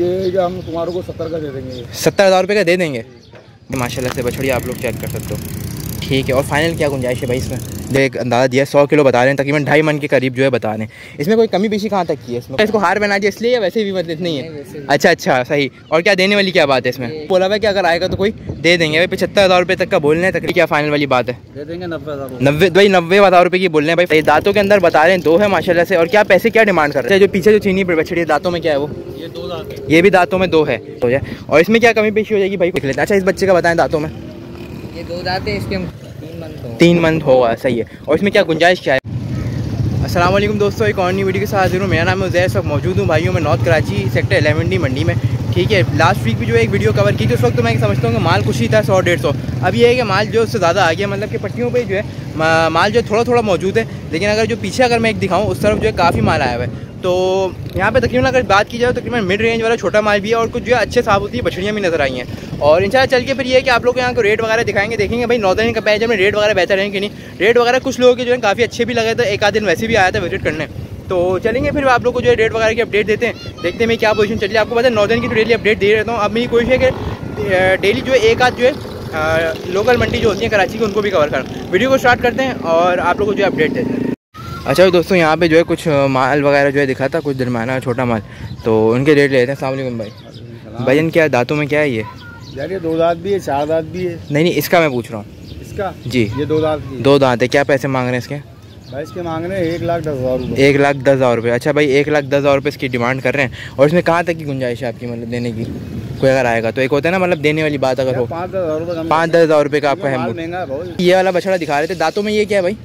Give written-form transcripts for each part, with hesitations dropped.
ये कि हम तुम्हारे को 70 का दे देंगे। 70,000 रुपये का दे देंगे। माशाल्लाह से बछड़ी आप लोग चेक कर सकते हो, ठीक है। और फाइनल क्या गुंजाइश है भाई इसमें? जो एक अंदाज़ा दिया 100 किलो बता रहे हैं, तकरीबन 2.5 मन के करीब जो है बता रहे हैं। इसमें कोई कमी पेशी कहाँ तक की है? इसमें इसको हार बना दिया इसलिए या वैसे भी मतलब नहीं है? अच्छा सही। और क्या देने वाली क्या बात है इसमें? बोला हुआ कि अगर आएगा तो कोई दे देंगे भाई। 75,000 रुपये तक का बोल रहे हैं, तकरीबन क्या फाइनल वाली बात है? दे देंगे 90,000। 90,000 रुपये की बोल रहे हैं भाई। दांतों के अंदर बता रहे हैं 2 है माशाल्लाह से। और क्या पैसे क्या डिमांड कर रहे हैं? जो पीछे जो चीनी बछड़ी दांतों में क्या है वो? ये 2 दांत है। ये भी दांतों में 2 है हो जाए। और इसमें क्या कमी पेशी हो जाएगी भाई? देख लेते हैं। अच्छा इस बच्चे का बताएं दांतों में? ये 2 दांत है, इसके 3 मंथ होगा, सही है। और इसमें क्या गुंजाइश क्या है? अस्सलाम वालेकुम दोस्तों, एक और नई वीडियो के साथ हाजिर हूँ। मेरा नाम है उज़ैर, सब मौजूद हूँ भाइयों में नॉर्थ कराची सेक्टर 11D मंडी में, ठीक है। लास्ट वीक भी जो है एक वीडियो कवर की थी, उस वक्त तो मैं समझता हूँ कि माल कुछ ही था 100-150। अब ये है कि माल जो उससे ज़्यादा आ गया, मतलब कि पट्टियों पे जो है माल जो थोड़ा थोड़ा मौजूद है। लेकिन अगर जो पीछे अगर मैं एक दिखाऊँ उस तरफ जो है काफ़ी माल आया हुआ है। तो यहाँ पे तकरीबन अगर बात की जाए तो तकरीबन मिड रेंज वाला छोटा माल भी है और कुछ जो है अच्छे साबुती बछड़ियाँ भी नजर आई हैं। और इंशाल्लाह चल के फिर ये है कि आप लोग को यहाँ को रेट वगैरह दिखाएंगे, देखेंगे भाई नॉर्दर्न कंपैरिजन में रेट वगैरह बेहतर है कि नहीं। रेट वगैरह कुछ लोगों के जो है काफ़ी अच्छे भी लगे थे, एक आध दिन वैसे भी आया था विजिट करने। तो चलेंगे फिर आप लोग को जो है रेट वगैरह की अपडेट देते हैं, देखते हैं मैं क्या पोजीशन चल रही है। आपको पता है नॉर्दर्न की तो डेली अपडेट दे रहता हूँ। अब मेरी कोशिश है कि डेली जो है एक आध जो है लोकल मंडी जो होती है कराची की उनको भी कवर करूँ। वीडियो को स्टार्ट करते हैं और आप लोग को जो है अपडेट देते हैं। अच्छा दोस्तों यहाँ पे जो है कुछ माल वगैरह जो है दिखा था, कुछ दरमियाना छोटा माल, तो उनके रेट लेते हैं। अस्सलाम वालेकुम भाई। भजन क्या है दांतों में क्या है ये? यार ये 2 दांत भी है, 4 दांत भी है। नहीं इसका मैं पूछ रहा हूँ। इसका जी ये 2 दांत की। 2 दांत है। क्या पैसे मांग रहे हैं इसके? भाई इसके मांग रहे हैं 1,10,000 रुपये। 1,10,000 रुपये। अच्छा भाई 1,10,000 रुपये इसकी डिमांड कर रहे हैं। और इसमें कहाँ तक की गुंजाइश है आपकी, मतलब देने की? कोई अगर आएगा तो एक होता है ना, मतलब देने वाली बात अगर हो 5-10,000 रुपये का आपका है। ये वाला बछड़ा दिखा रहे थे दांतों में, ये क्या है भाई?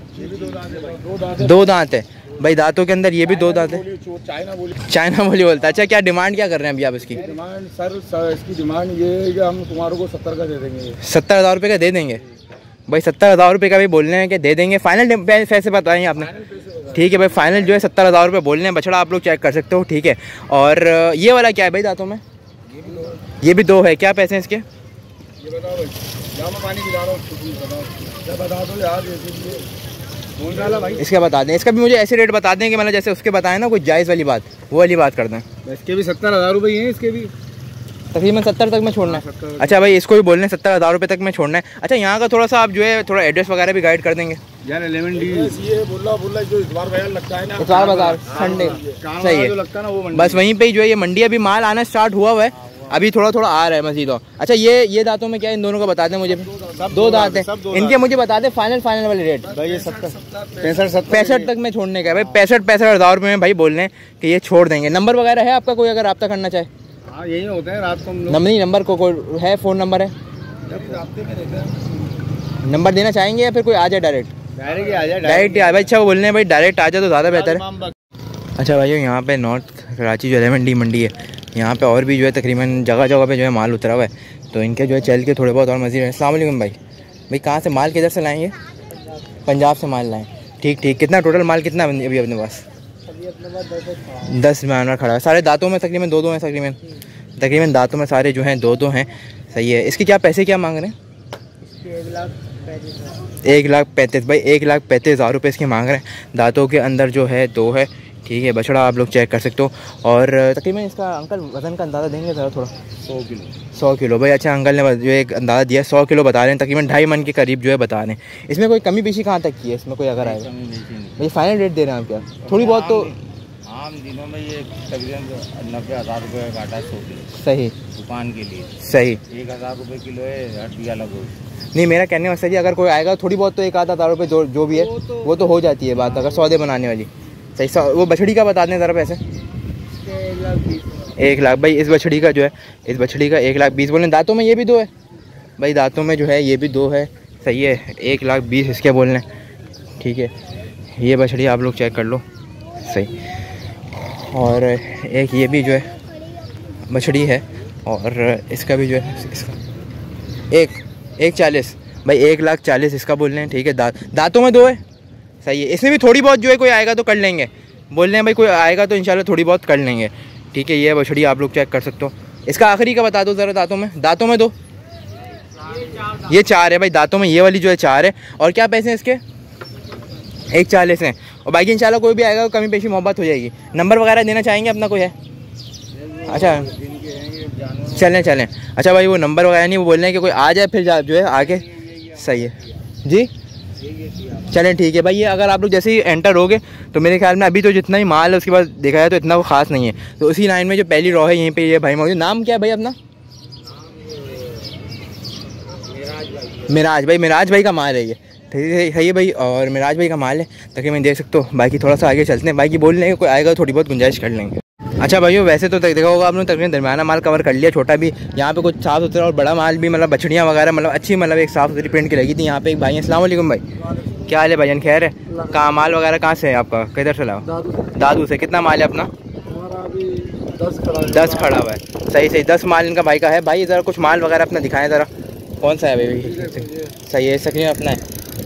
2 दांत है भाई दांतों के अंदर। ये भी 2 दांत है। चाइना बोली बोलता है। अच्छा क्या डिमांड क्या कर रहे हैं अभी आप इसकी? डिमांड सर इसकी डिमांड ये है कि हम तुम्हारे को 70 का दे देंगे। 70,000 रुपये का दे देंगे भाई? 70,000 रुपये का भी बोल रहे हैं कि दे देंगे। फाइनल पैसे बताएंगे आपने? ठीक है भाई, फाइनल जो है 70,000 रुपये बोल रहे हैं। बछड़ा आप लोग चेक कर सकते हो, ठीक है। और ये वाला क्या है भाई दांतों में? ये भी 2 है। क्या पैसे हैं इसके? ये बताओ भाई, पानी पिला रहा हूँ, बता दो यार। भाई इसका बता दें, इसका भी मुझे ऐसे रेट बता दें कि मतलब जैसे उसके बताएं ना, कुछ जायज़ वाली बात, वो वाली बात कर दें। इसके भी 70,000 रुपये हैं। इसके भी तकरीबन 70 तक में छोड़ना है। अच्छा भाई इसको भी बोलने 70,000 रुपये तक में छोड़ना है। अच्छा यहाँ का थोड़ा सा आप जो है थोड़ा एड्रेस वगैरह भी गाइड कर देंगे यार। 11D ये बुल्ला जो इतवार बाजार लगता है ना, इतवार बाजार संडे, सही है, लगता है ना वो मंडी। बस वहीं पे ही जो है ये मंडी अभी माल आना स्टार्ट हुआ है, अभी थोड़ा थोड़ा आ रहा है मजीद। अच्छा ये दांतों में क्या है? इन दोनों का बता दें मुझे। 2 दांत है इनके, मुझे बता दें फाइनल वाले रेट। भाई ये 65 तक में छोड़ने का है भाई। 65,000 रुपये में भाई बोल रहे हैं कि ये छोड़ देंगे। नंबर वगैरह है आपका कोई अगर रब्ता करना चाहे? हाँ यही होते हैं रात को। नंबर को कोई है? फ़ोन नंबर है? नंबर देना चाहेंगे या फिर कोई आ जाए डायरेक्ट आ जाए भाई? अच्छा वो बोल रहे हैं भाई डायरेक्ट आ जाए तो ज़्यादा बेहतर है। अच्छा भाइयों यहाँ पे नॉर्थ कराची जो 11D मंडी है, यहाँ पे और भी जो है तकरीबन जगह जगह पे जो है माल उतरा हुआ है, तो इनके जो है चल के थोड़े बहुत और मज़ीद है। अस्सलाम वालेकुम भाई कहाँ से माल किधर से लाएंगे? पंजाब से माल लाएँ, ठीक। कितना टोटल माल कितना अभी अपने पास? 10 जानवर खड़ा है। सारे दांतों में तकरीबन 2-2 हैं। तकरीबन दांतों में सारे जो हैं 2-2 हैं, सही है। इसके क्या पैसे क्या मांग रहे हैं? 1,35,000 भाई 1,35,000 रुपये इसके मांग रहे हैं। दांतों के अंदर जो है 2 है, ठीक है। बछड़ा आप लोग चेक कर सकते हो। और तकरीबन इसका अंकल वज़न का अंदाज़ा देंगे ज़रा थोड़ा? 100 किलो भाई। अच्छा अंकल ने जो एक अंदाज़ा दिया 100 किलो बता रहे हैं, तकरीबन 2.5 मन के करीब जो है बता रहे हैं। इसमें कोई कमी पेशी कहाँ तक की है? इसमें कोई अगर आएगा भाई फाइनल रेट दे रहे हैं आप क्या? थोड़ी बहुत तो आम दिनों में ये तकरीबन 90,000 रुपये का घाटा 100 किलो सही दुकान के लिए, सही। 1,000 रुपये किलो है, हड्डी अलग हो। नहीं मेरा कहने में सही, अगर कोई आएगा थोड़ी बहुत तो 1,000 रुपये जो भी है वो तो हो जाती है बात, अगर सौदे बनाने वाली। सही। वो बछड़ी का बता दें ज़रा पैसे? 1 लाख भाई इस बछड़ी का जो है, इस बछड़ी का 1,20,000 बोल रहे हैं। दांतों में ये भी 2 है भाई, दांतों में जो है ये भी 2 है, सही है। 1,20,000 इसके बोल रहे हैं, ठीक है। ये बछड़ी आप लोग चेक कर लो, सही। और एक ये भी जो है बछड़ी है, और इसका भी जो है इसका 1,40,000 भाई 1,40,000 इसका बोल रहे हैं, ठीक है। दांतों में 2 है, सही है। इसमें भी थोड़ी बहुत जो है कोई आएगा तो कर लेंगे, बोल रहे हैं भाई कोई आएगा तो इंशाल्लाह थोड़ी बहुत कर लेंगे, ठीक है। ये बछड़ी आप लोग चेक कर सकते हो। इसका आखिरी का बता दो ज़रा। दांतों में 2, ये 4 है भाई दांतों में, ये वाली जो है 4 है। और क्या पैसे हैं इसके? 1,40,000 हैं। और बाकी इंशाल्लाह कोई भी आएगा तो कमी पेशी मोहब्बत हो जाएगी। नंबर वगैरह देना चाहेंगे अपना कोई है? अच्छा चलें चलें। अच्छा भाई वो नंबर वगैरह नहीं, वो बोल रहे हैं कि कोई आ जाए फिर जो है आके। सही है जी, चलें ठीक है भाई। ये अगर आप लोग जैसे ही एंटर होगे तो मेरे ख्याल में अभी तो जितना ही माल है उसके बाद देखा जाए तो इतना वो खास नहीं है। तो उसी लाइन में जो पहली रो है यहीं पे ये भाई मौजूद। नाम क्या है भाई अपना? मिराज भाई। मिराज भाई का माल है ये, ठीक है भाई। और मिराज भाई का माल है तकरीबन देख सकते हो। बाकी थोड़ा सा आगे चलते हैं, बाकी बोल लेंगे कोई आएगा थोड़ी बहुत गुंजाइश कर लेंगे। अच्छा भाइयों वैसे तो देखा होगा आपने तकरीबन दरमियाना माल कवर कर लिया, छोटा भी यहाँ पे कुछ साफ़ सुथरा और बड़ा माल भी, मतलब बछड़ियाँ वगैरह मतलब अच्छी, मतलब एक साफ़ सुथरी प्रिंट की लगी थी। यहाँ पे एक भाई हैं, अस्सलाम वालेकुम भाई, क्या हाल है भाईजान? खैर है? कहाँ माल वगैरह कहाँ से है आपका, किधर से लाओ? दादू से। कितना माल है अपना? 10 खड़ा हुआ है। सही सही, 10 माल इनका भाई का है। भाई ज़रा कुछ माल वगैरह अपना दिखाएं ज़रा, कौन सा है भाई? सही है, सक्रिय अपना है।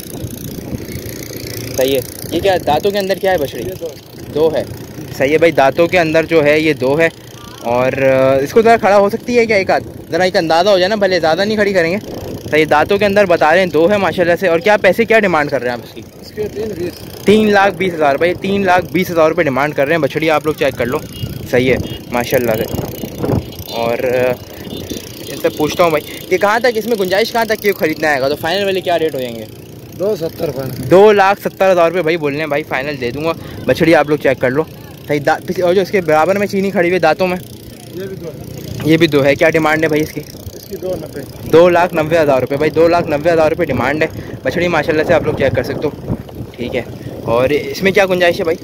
सही है। ये क्या दांतों के अंदर क्या है बछड़ी? 2 है। सही है भाई, दांतों के अंदर जो है ये 2 है। और इसको ज़रा खड़ा हो सकती है क्या एक आध? ज़रा एक अंदाज़ा हो जाए ना, भले ज़्यादा नहीं खड़ी करेंगे। सही, दांतों के अंदर बता रहे हैं 2 है माशाल्लाह से। और क्या पैसे क्या डिमांड कर रहे हैं आप इसकी? 3,20,000 भाई, 3,20,000 रुपये डिमांड कर रहे हैं बछड़ी, आप लोग चेक कर लो। सही है माशाल्लाह से। और इनसे पूछता हूँ भाई कि कहाँ तक इसमें गुंजाइश कहाँ तक की खरीदना आएगा, तो फाइनल वाले क्या रेट हो जाएंगे? 2,70,000 रुपये भाई बोल रहे हैं भाई, फाइनल दे दूँगा। बछड़ी आप लोग चेक कर लो। सही। और जो इसके बराबर में चीनी खड़ी हुई दांतों में, ये भी 2 है। क्या डिमांड है भाई इसकी? 2,90,000 रुपये भाई, 2,90,000 रुपये डिमांड है बछड़ी माशाल्लाह से, आप लोग चेक कर सकते हो। ठीक है। और इसमें क्या गुंजाइश है भाई?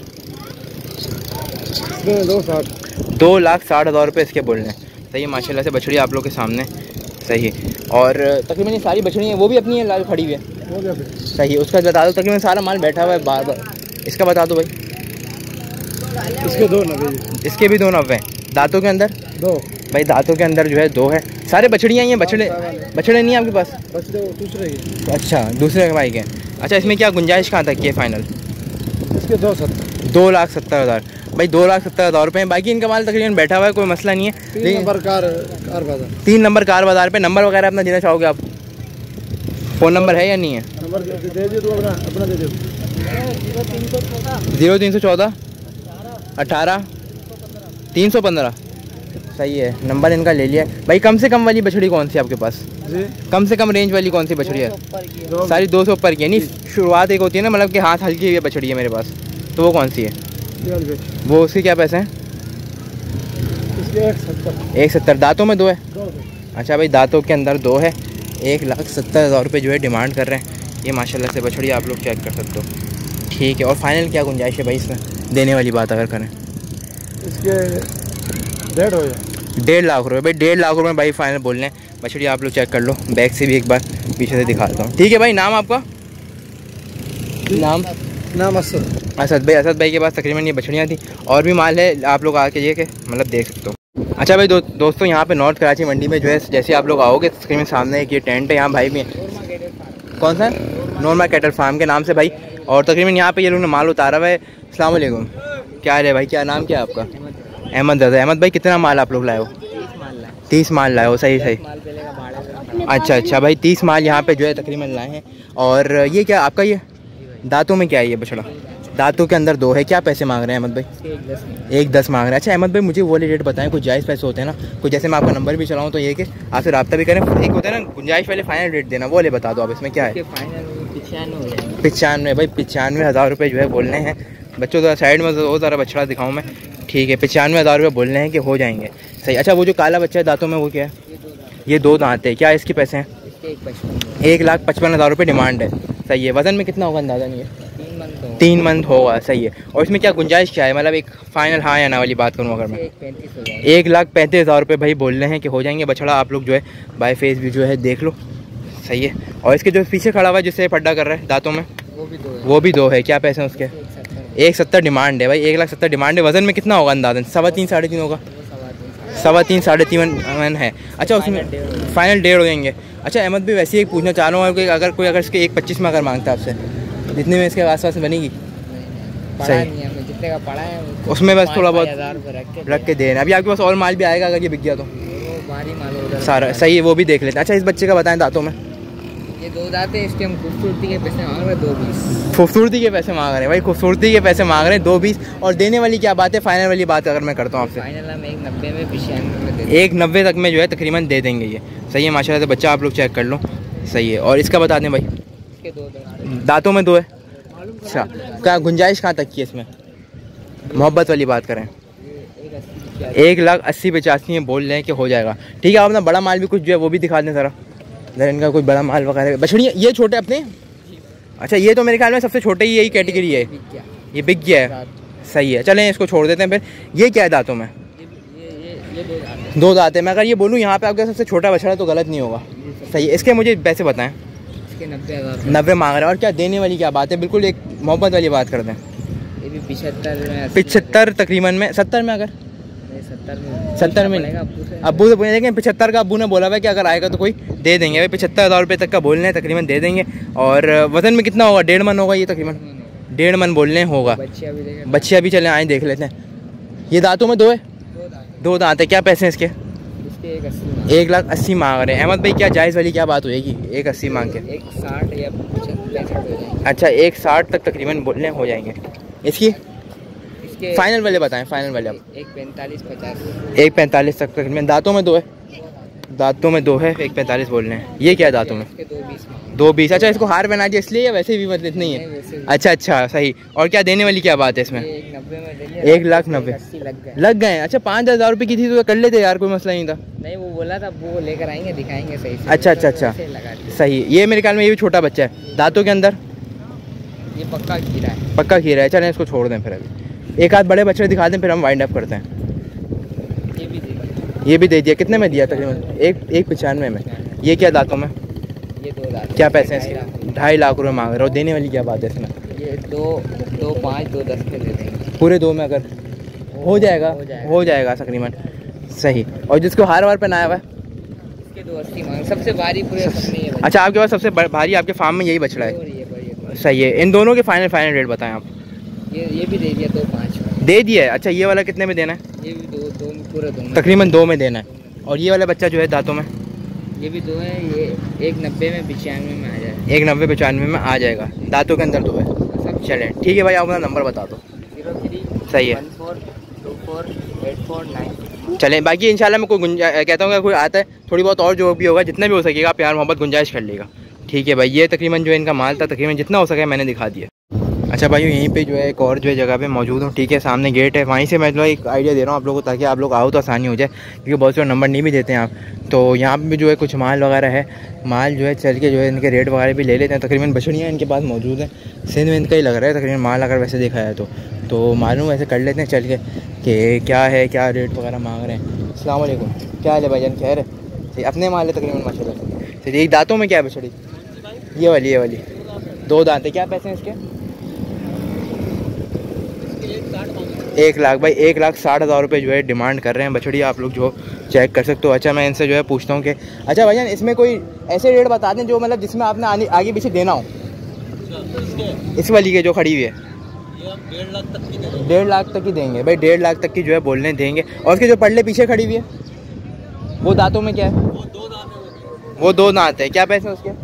2,60,000 रुपये इसके बोल रहे हैं। सही है माशाल्लाह से, बछड़ी आप लोग के सामने। सही है। और तकरीबन ये सारी बछड़ी हैं वो भी अपनी है, लाल खड़ी हुई है। सही है, उसका बता दो। तकरीबन सारा माल बैठा हुआ है बार बार, इसका बता दो भाई। इसके 2,90। इसके भी 2,90। दांतों के अंदर 2 भाई, दांतों के अंदर जो है 2 है। सारे बछड़ियाँ ही हैं, बछड़े नहीं है आपके पास? दूसरे ही। अच्छा, दूसरे भाई के। अच्छा, इसमें क्या गुंजाइश कहाँ तक की है फाइनल? इसके 2,70। 2,70,000 भाई, 2,70,000 रुपये। बाकी इनका माल तकरीबन बैठा हुआ है, कोई मसला नहीं है। 3 नंबर कार बाजार। 3 नंबर कार बाज़ार पे। नंबर वगैरह अपना देना चाहोगे आप? फ़ोन नंबर है या नहीं है? नंबर दे दियो, अपना दे दियो। 0314 18 315। सही है, नंबर इनका ले लिया भाई। कम से कम वाली बछड़ी कौन सी आपके पास जी? कम से कम रेंज वाली कौन सी बछड़ी है? सारी 200 ऊपर की है। नहीं, शुरुआत एक होती है ना, मतलब कि हाथ हल्की हुई बछड़ी है मेरे पास, तो वो कौन सी है? वो उसके क्या पैसे हैं? इसके 1,70। दांतों में 2 है? अच्छा भाई, दांतों के अंदर 2 है। 1,70,000 रुपये जो है डिमांड कर रहे हैं। ये माशाल्लाह से बछड़ी आप लोग चेक कर सकते हो। ठीक है। और फाइनल क्या गुंजाइश है भाई इसमें देने वाली बात अगर करें? इसके 1.5 हो जाए। 1.5 लाख रुपये भाई, 1.5 लाख रुपये भाई फाइनल बोल रहे हैं। बछड़ी आप लोग चेक कर लो, बैक से भी एक बार पीछे से दिखाता हूँ। ठीक है भाई, नाम आपका? नाम असद भाई। असद भाई के पास तकरीबन ये बछड़ियाँ थी, और भी माल है, आप लोग आके ये के मतलब देख सकते हो। अच्छा भाई दोस्तों, यहाँ पे नॉर्थ कराची मंडी में जो है जैसे आप लोग आओगे तकरीबन सामने एक ये टेंट है, यहाँ भाई भी है। कौन सा? नॉर्मा कैटल फार्म के नाम से भाई। और तकरीबन यहाँ पे ये लोग ने माल उतारा हुआ है। अस्सलाम वालेकुम, क्या है भाई? क्या नाम क्या है आपका? अहमद रज़ा। अहमद भाई, कितना माल आप लोग लाए हो? 30 माल लाए हो। सही सही। अच्छा भाई, 30 माल यहाँ पे जो है तकरीबन लाए हैं। और ये क्या आपका, ये दांतों में क्या है ये बछड़ा? दांतों के अंदर 2 है। क्या पैसे मांग रहे हैं अहमद भाई? 1,10 मांग रहे हैं। अच्छा अहमद भाई, मुझे वो रेट बताएं, कुछ जायज़ पैसे होते हैं ना, कुछ जैसे मैं आपका नंबर भी चलाऊँ तो ये कि आपसे रब्ता भी करें, एक होता है ना गुंजाइश वाले फाइनल रेट देना, वो ले बता दो आप। इसमें क्या है? 95 भाई, 95,000 रुपये जो है बोलने हैं। बच्चों ज़रा साइड में वो ज़रा बछड़ा दिखाऊँ मैं। ठीक है, 95,000 रुपये बोलने हैं कि हो जाएंगे। सही। अच्छा, वो जो काला बच्चा है दांतों में वो क्या है? ये 2 दांत है। क्या इसके पैसे हैं? 1,55,000 रुपये डिमांड है। सही है। वज़न में कितना होगा अंदाज़ा नहीं है? 3 मंथ होगा। सही है। और इसमें क्या गुंजाइश क्या है, मतलब एक फाइनल हाँ या ना वाली बात करूँ अगर मैं? 1,35,000 रुपये भाई बोल रहे हैं कि हो जाएंगे। बछड़ा आप लोग जो है बाय फेस भी जो है देख लो। सही है। और इसके जो पीछे खड़ा हुआ है जिससे पड्डा कर रहा है दांतों में, वो भी 2 है। क्या पैसे हैं उसके? 1,70 डिमांड है भाई, 1,70,000 डिमांड है। वज़न में कितना होगा अंदाजन? 3.5 साढ़े 3 होगा। 3.5 साढ़े 3 है। अच्छा, उसमें फाइनल 1.5 हो जाएंगे। अच्छा अहमद भी वैसे ही पूछना चाह रहा हूँ कि अगर कोई इसके 1,25 में अगर मांगता है आपसे, जितने में इसके आसपास बनेगी? सही, जितने का पड़ा है उसमें बस थोड़ा बहुत रख के देना। अभी आपके पास और माल भी आएगा अगर ये बिक गया तो भारी माल सारा। सही है, वो भी देख लेते हैं। अच्छा, इस बच्चे का बताएं दांतों में? ये 2 दांत है, इसके हम खूबसूरती के पैसे मांग रहे हैं 2.20। खूबसूरती के पैसे मांग रहे हैं भाई, खूबसूरती के पैसे मांग रहे हैं 2.20। और देने वाली क्या बात है, फाइनल वाली बात अगर मैं करता हूँ आपसे, फाइनल हम 1.90 में 95 में दे 1.90 तक में जो है तकरीबन दे देंगे। ये सही है माशाल्लाह से, बच्चा आप लोग चेक कर लो, सही है। और इसका बता दें भाई, इसके 2 दांतों में 2 है। अच्छा, क्या गुंजाइश कहाँ तक की है इसमें, मोहब्बत वाली बात करें? 1,80,85 में बोल रहे हैं कि हो जाएगा। ठीक है, आप अपना बड़ा माल भी कुछ जो है वो भी दिखा दें ज़रा, इनका कोई बड़ा माल वगैरह। बछड़ियाँ ये छोटे अपने, अच्छा ये तो मेरे ख्याल में सबसे छोटे ही यही कैटेगरी है, ये बिक गया है। सही है, चलें इसको छोड़ देते हैं फिर। ये क्या है दांतों में? ये 2 दांत है। मैं अगर ये बोलूँ यहाँ पे आपका सबसे छोटा बछड़ा तो गलत नहीं होगा। सही है, इसके मुझे पैसे बताएं। इसके 90,000 90 मांग रहे हैं। और क्या देने वाली क्या बात है, बिल्कुल एक मोहब्बत वाली बात कर दें। ये भी 75 तकरीबन में, 70 में, अगर 70 में अब्बू से पूछे, लेकिन 75 का अब्बू ने बोला हुआ कि अगर आएगा तो कोई दे देंगे भाई। 75,000 रुपये तक का बोलने हैं, तकरीबन दे देंगे। और वजन में कितना होगा? 1.5 मन होगा ये, तकरीबन 1.5 मन बोलने होगा। बच्चे अभी चले आए देख लेते हैं। ये दांतों में 2 है, 2 दांत है। क्या पैसे हैं इसके? 1,80,000 मांग रहे हैं। अहमद भाई क्या जायज़ वाली क्या बात होगी 1,80,000 मांग के? 1.60 या 65। अच्छा 1.60 तक तकरीबन बोलने हो जाएंगे। इसकी फाइनल वाले बताएं, फाइनल वाले आप। 1.45 तक तकरीबन। दांतों में 2 है, दांतों में 2 है, 1.45 बोल रहे हैं। ये क्या है दांतों में? 2.20। अच्छा, इसको हार पहना दिया इसलिए या वैसे भी मतलब इतनी है? अच्छा सही। और क्या देने वाली क्या बात है इसमें? 1,90,000 लग गए। अच्छा 5,000 रुपये की थी तो कर लेते यार, कोई मसला नहीं था। नहीं वो बोला था वो लेकर आएंगे, दिखाएंगे सही से। अच्छा सही। ये मेरे ख्याल में ये भी छोटा बच्चा है। दांतों के अंदर ये पक्का खीरा है, पक्का खीरा है। चलें इसको छोड़ दें फिर। अभी एक आध बड़े बच्चे दिखा दें फिर हम वाइंड अप करते हैं। ये भी दे दिया। कितने में दिया? तकरीबन 1,95 में। ये क्या दांतों में? ये 2 दांत। क्या पैसे हैं इसके? 2.5 लाख रुपये मांग रहे हो। देने वाली क्या बात है इसमें? ये 2.5 2.10 के दे देंगे। पूरे 2 में अगर हो जाएगा तकरीबन। सही। और जिसको हार वार पहनाया हुआ है इसके 2.80 मांग। सबसे भारी पूरे सबने। अच्छा आपके पास सबसे भारी आपके फार्म में यही बछड़ा है? सही है। इन दोनों के फाइनल रेट बताएं आप। ये भी दे दिया 2.5 में दे दिया है। अच्छा ये वाला कितने में देना है? ये भी 2 में, पूरे 2 में तकरीबन 2 में देना है। और ये वाला बच्चा जो है दांतों में, ये भी 2 है। ये 1.90 में 95 में आ जाएगा। 1.90 95 में आ जाएगा। दांतों के अंदर 2 है। चलें ठीक है भाई, आप अपना नंबर बता दो। 03 सही है। 1424 8496। चलें बाकी इंशाल्लाह मैं कोई कहता हूँ कोई आता है थोड़ी बहुत और जो भी होगा जितना भी हो सकेगा प्यार मोहब्बत गुंजाइश कर लेगा। ठीक है भाई, ये तकरीबन जो इनका माल था तकरीबन जितना हो सके मैंने दिखा दिया। अच्छा भाई यहीं पे जो है एक और जो है जगह पे मौजूद हूँ। ठीक है, सामने गेट है, वहीं से मैं जो एक आइडिया दे रहा हूँ आप लोगों को ताकि आप लोग आओ तो आसानी हो जाए, क्योंकि बहुत से नंबर नहीं भी देते हैं आप। तो यहाँ पे भी जो है कुछ माल वगैरह है, माल जो है चल के जो है इनके रेट वगैरह भी ले लेते हैं। तकरीबन बछड़ियाँ इनके पास मौजूद हैं, सिंध में इनका ही लग रहा है तकरीबन माल, अगर वैसे देखा जाए तो मालूम वैसे कर लेते हैं चल के कि क्या है, क्या रेट वगैरह मांग रहे हैं। अस्सलाम वालेकुम, क्या हाल है भाईजान? खैर है? अपने माल है तकरीबन माशाल्लाह। चलिए एक दांतों में क्या है बछड़ी? ये वाली 2 दांत है। क्या पैसे हैं इसके? 1 लाख भाई, 1,60,000 रुपये जो है डिमांड कर रहे हैं बछड़ी, आप लोग जो चेक कर सकते हो। अच्छा मैं इनसे जो है पूछता हूँ कि अच्छा भाईजान इसमें कोई ऐसे रेट बता दें जो मतलब जिसमें आपने आगे पीछे देना हो। इस वाली के जो खड़ी हुई है 1.5 लाख तक ही देंगे भाई, 1.5 लाख तक की जो है बोलने देंगे। और उसके जो पड़ले पीछे खड़ी हुई है वो दांतों में क्या है? वो 2 दांत है। क्या पैसे उसके?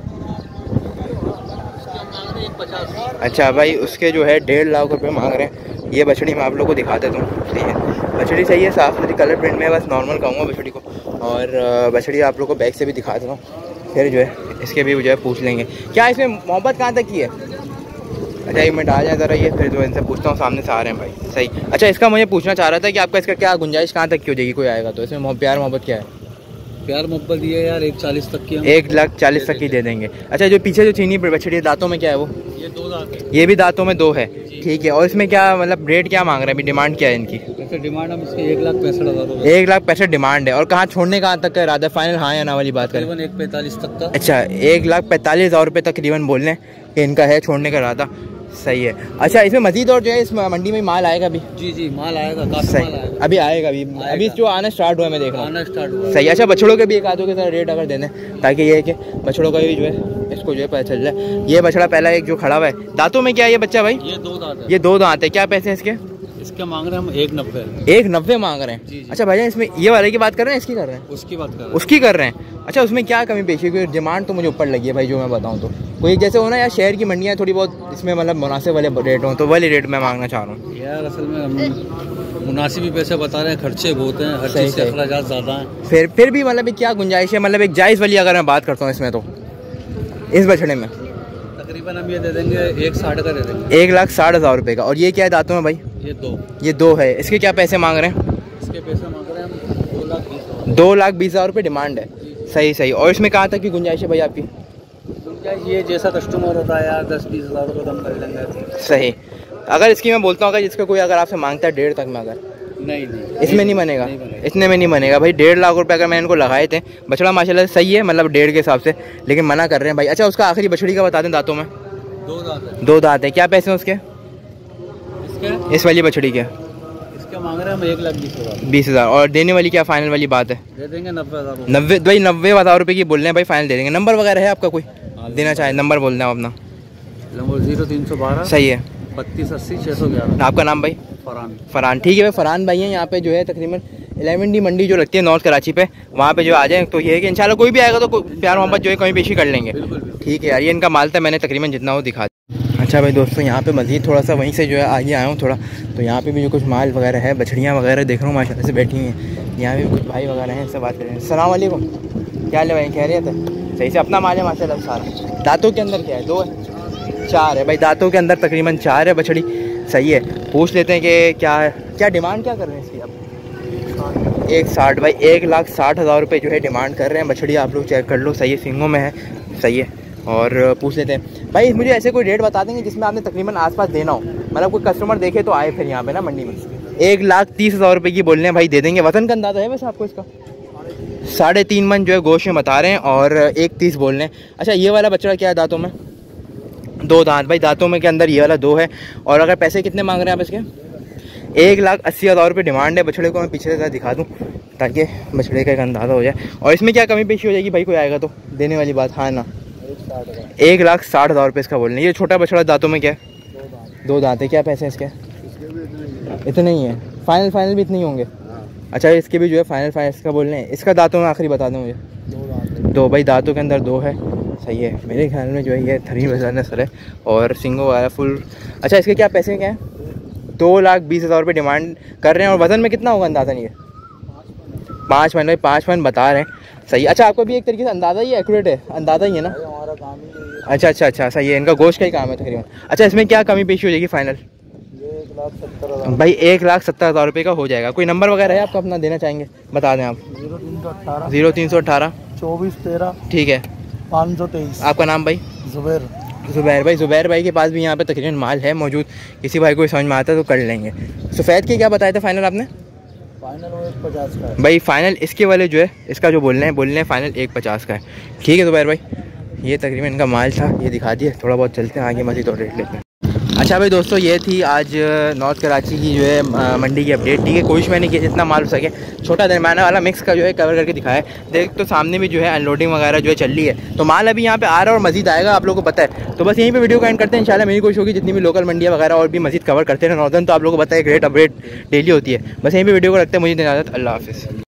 अच्छा भाई उसके जो है 1.5 लाख रुपये मांग रहे हैं। ये बछड़ी मैं आप लोगों को दिखा देता हूँ। सही है, बछड़ी सही है, साफ सुथरी कलर प्रिंट में, बस नॉर्मल कहूँगा बछड़ी को। और बछड़ी आप लोगों को बैक से भी दिखा देता हूँ, फिर जो है इसके भी जो है पूछ लेंगे क्या इसमें मोहब्बत कहाँ तक की है। अच्छा 1 मिनट आ जाए ज़रा, ये फिर जो इनसे पूछता हूँ, सामने से आ रहे हैं भाई। सही। अच्छा इसका मुझे पूछना चाह रहा था कि आपका इसका क्या गुंजाइश कहाँ तक की हो जाएगी कोई आएगा तो? इसमें प्यार मोहब्बत क्या है? प्यार मोहब्बत ये यार 1,40 तक की, 1,40,000 तक की दे देंगे। अच्छा जो पीछे जो चीनी बछड़ी है दांतों में क्या है वो? ये 2 दांत है। ये भी दांतों में 2 है। ठीक है, और इसमें क्या मतलब रेट क्या मांग रहे हैं अभी, डिमांड क्या है इनकी? वैसे डिमांड हम इसकी 1,65,000 1,65,000 डिमांड है। और कहाँ छोड़ने कहाँ तक का इरादा है? फाइनल हाँ या ना वाली बात करें? 1,45 तक का। अच्छा 1,45,000 रुपये तकरीबन बोल रहे हैं कि इनका है छोड़ने का इरादा। सही है। अच्छा इसमें मजीद और जो है इस मंडी में माल आएगा अभी? जी माल आएगा, काफी माल आएगा। अभी आएगा अभी जो आना स्टार्ट हुआ है मैं देख रहा हूँ। आना स्टार्ट हुआ। सही। अच्छा बछड़ों के भी एक आधों के साथ रेट अगर देने ताकि ये है कि बछड़ों का भी जो है इसको जो है पता चल जाए। ये बछड़ा पहला एक जो खड़ा हुआ है दांतों में क्या है ये बच्चा भाई? ये 2 दांत है। ये 2 दांत है। क्या पैसे हैं इसके? इसके मांग रहे हैं हम 190। 190 मांग रहे हैं? जी। अच्छा भाईजान, इसमें ये वाले की बात कर रहे हैं, इसकी कर रहे हैं? उसकी बात कर रहे हैं। उसकी कर रहे हैं। अच्छा, उसमें क्या कमी पेशी है? क्योंकि डिमांड तो मुझे ऊपर लगी है भाई, जो मैं बताऊँ तो कोई जैसे हो ना यार, शहर की मंडियाँ थोड़ी बहुत इसमें मतलब मुनासिब वाले रेट हों, तो वाले रेट मैं मांगना चाह रहा हूँ यार। असल में हम मुनासिब भी पैसे बता रहे हैं, खर्चे बहुत हैं, हर चीज़ के अखराजात ज़्यादा हैं। फिर भी मतलब क्या गुंजाइश है? मतलब एक जायज़ वाली अगर मैं बात करता हूँ इसमें, तो इस बछड़े में तकरीबन हम ये दे देंगे 160 का दे देंगे। 1,60,000 रुपये का। और ये क्या है दांतों में भाई? ये दो है। इसके क्या पैसे मांग रहे हैं? इसके पैसे मांग रहे हैं हम 2,20,000 रुपये डिमांड है। सही। और इसमें कहाँ तक की गुंजाइश है भाई आपकी? गुंजाइश ये जैसा कस्टमर होता है यार, 10-20 हज़ार रुपये कम कर लेंगे। सही। अगर इसकी मैं बोलता हूँ, अगर इसका कोई अगर आपसे मांगता है 1.5 तक में, अगर नहीं इसमें नहीं बनेगा? इतने में नहीं बनेगा भाई। 1.5 लाख रुपए अगर मैंने इनको लगाए थे। बछड़ा माशाल्लाह सही है, मतलब 1.5 के हिसाब से, लेकिन मना कर रहे हैं भाई। अच्छा, उसका आखिरी बछड़ी का बता दें दांतों में? 2 दांत है। क्या पैसे हैं उसके? इसके इस वाली बछड़ी के इसके मांग रहे हैं हम 1,20,000। और देने वाली क्या फाइनल वाली बात है? दे देंगे 90,000। 90,000 रुपये की बोल रहे हैं भाई, फाइनल दे देंगे। नंबर वगैरह है आपका कोई देना चाहे? नंबर बोल दें अपना। नंबर 0312। सही है। 3280 611। आपका नाम भाई? फरहान। ठीक है भाई, फरहान भाई हैं यहाँ पे जो है तकरीबन 11D मंडी जो लगती है नॉर्थ कराची पे, वहाँ पे जो आ जाए तो ये है कि इंशाल्लाह कोई भी आएगा तो प्यार मोहब्बत जो है कहीं पेशी कर लेंगे। ठीक है यार, ये इनका माल था, मैंने तकरीबन जितना हो दिखा दिया। अच्छा भाई दोस्तों, यहाँ पे मज़ीद थोड़ा सा वहीं से जो है आगे आया हूँ थोड़ा, तो यहाँ पे भी जो कुछ माल वगैरह है, बछड़ियाँ वगैरह देख रहा हूँ माशाल्लाह से बैठी हैं। यहाँ भी कुछ भाई वगैरह हैं, इससे बात करें। अस्सलाम वालेकुम, क्या ले भाई? खैरियत है? सही से अपना माल है माशाल्लाह सारा। दांतों के अंदर क्या है? 2 है? 4 है भाई। दांतों के अंदर तकरीबन 4 है बछड़ी। सही है। पूछ लेते हैं कि क्या डिमांड क्या कर रहे हैं इसकी आप? 160 भाई, 1,60,000 रुपये जो है डिमांड कर रहे हैं। बछड़ी आप लोग चेक कर लो, सही है, सिंगों में है। सही है। और पूछ लेते हैं भाई, मुझे ऐसे कोई रेट बता देंगे जिसमें आपने तकरीबन आसपास देना हो, मतलब कोई कस्टमर देखे तो आए फिर यहाँ पे ना मंडी में। 1,30,000 रुपये की बोलने हैं भाई, दे देंगे। वजन का अंदाज़ा है वैसे आपको इसका? 3.5 मन जो है गोश्त में बता रहे हैं, और 1,30 बोल रहे हैं। अच्छा, ये वाला बछड़ा क्या है दांतों में? 2 दांत भाई। दांतों में के अंदर ये वाला 2 है। और अगर पैसे कितने मांग रहे हैं आप इसके? 1,80,000 रुपये डिमांड है। बछड़े को मैं पीछे से दिखा दूँ ताकि बछड़े का एक अंदाज़ा हो जाए। और इसमें क्या कमी पेशी हो जाएगी भाई, कोई आएगा तो देने वाली बात? हाँ ना। 1,60,000 रुपये इसका बोल रहे हैं। ये छोटा बछड़ा दांतों में क्या है? 2 दांत है। क्या पैसे हैं इसके? इतने ही है। फाइनल भी इतने ही होंगे? अच्छा, इसके भी जो है फाइनल इसका बोल रहे हैं। इसका दांतों में आखिरी बता दें मुझे? 2 भाई। दांतों के अंदर 2 है। सही है। मेरे ख्याल में जो है ये 3 वजह नस्ल है और सिंगो वाला फुल। अच्छा, इसके क्या पैसे क्या हैं? 2,20,000 रुपये डिमांड कर रहे हैं। और वज़न में कितना होगा अंदाज़ा नहीं है? 5 मन भाई, 5 मन बता रहे हैं। सही। अच्छा, आपको भी एक तरीके से अंदाज़ा ही एक्यूरेट है, अंदाज़ा ही है ना? अच्छा, सही है। इनका गोश्त का ही काम है तकरीबन। अच्छा, इसमें क्या कमी पेशी हो जाएगी फाइनल? भाई 1,70,000 रुपये का हो जाएगा। कोई नंबर वगैरह है आपका अपना देना चाहेंगे? बता दें आप। 0318 2413। ठीक है। 523। आपका नाम भाई? ज़ुबैर भाई के पास भी यहाँ पे तकरीबन माल है मौजूद। किसी भाई को समझ में आता है तो कर लेंगे। सफ़ेद के क्या बताए थे फाइनल आपने? फाइनल 150 का है भाई। फाइनल इसके वाले जो है, इसका जो बोल रहे हैं फाइनल 150 का है। ठीक है ज़ुबैर भाई, ये तकरीबन इनका माल था, ये दिखा दिए। थोड़ा बहुत चलते हैं आगे, मज़ीद और रेट लेते हैं। अच्छा भाई दोस्तों, ये थी आज नॉर्थ कराची की जो है मंडी की अपडेट। ठीक है, कोशिश मैंने की जितना माल हो सके छोटा दरमियाना वाला मिक्स का जो है कवर करके दिखाया है। देख तो सामने भी जो है अनलोडिंग वगैरह जो है चल रही है, तो माल अभी यहाँ पे आ रहा है और मजीद आएगा, आप लोगों को पता है। तो बस यहीं पे वीडियो का एंड करते हैं। इंशाल्लाह मेरी कोशिश होगी जितनी भी लोकल मंडियाँ वगैरह और भी मजीद कवर करते हैं। नॉर्दर्न तो आप लोगों को पता है ग्रेट अपडेट डेली होती है। बस यहीं पर वीडियो को रखते हैं। मुझे इजाज़त, अल्लाह हाफ़िज़।